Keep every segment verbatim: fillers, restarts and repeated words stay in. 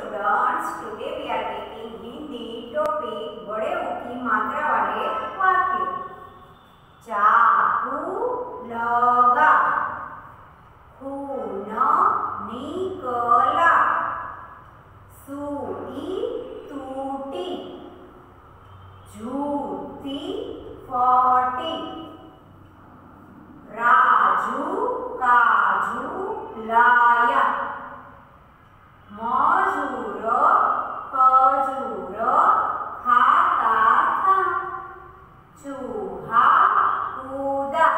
students, today we are taking Hindi topic बड़े ऊ की मात्रा वाले वाक्य। चाकू लगा, खून निकला, सुई टूटी, जूती फटी, राजू काजू लाया, मजूर खजूर खाता था, चूहा कूदा,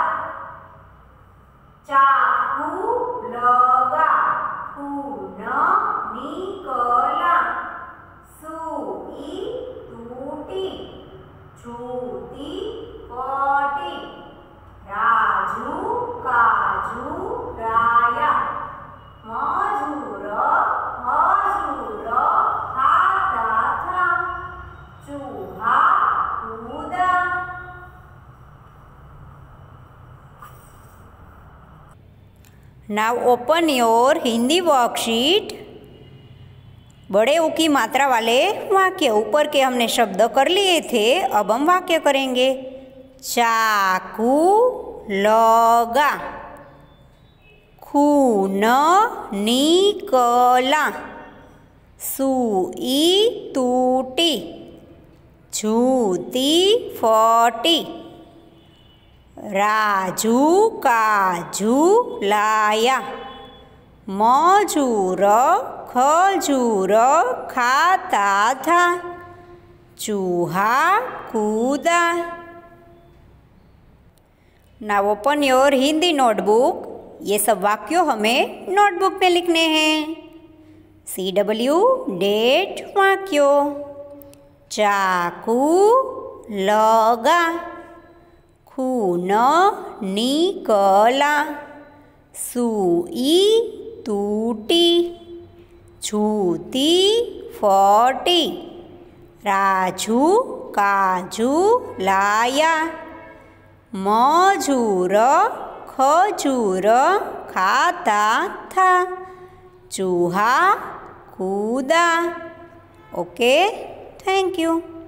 चाकू लगा, खून निकला, सुई टूटी, जूती फटी, राजू काजू लाया, मजूर खजूर खाता था, चूहा कूदा। Now open your Hindi worksheet. बड़े ऊ की मात्रा वाले वाक्य। ऊपर के हमने शब्द कर लिए थे, अब हम वाक्य करेंगे। चाकू लगा, खून निकला, सुई टूटी, जूती फटी, राजू काजू लाया, मजूर खजूर खाता था, चूहा कूदा। Now open your Hindi notebook. ये सब वाक्यों हमें नोटबुक में लिखने हैं। सी डब्ल्यू डेट वाक्यों। चाकू लगा, खून निकला, सुई टूटी, जूती फटी, राजू काजू लाया, मजूर खजूर खाता था, चूहा कूदा। Okay, thank you.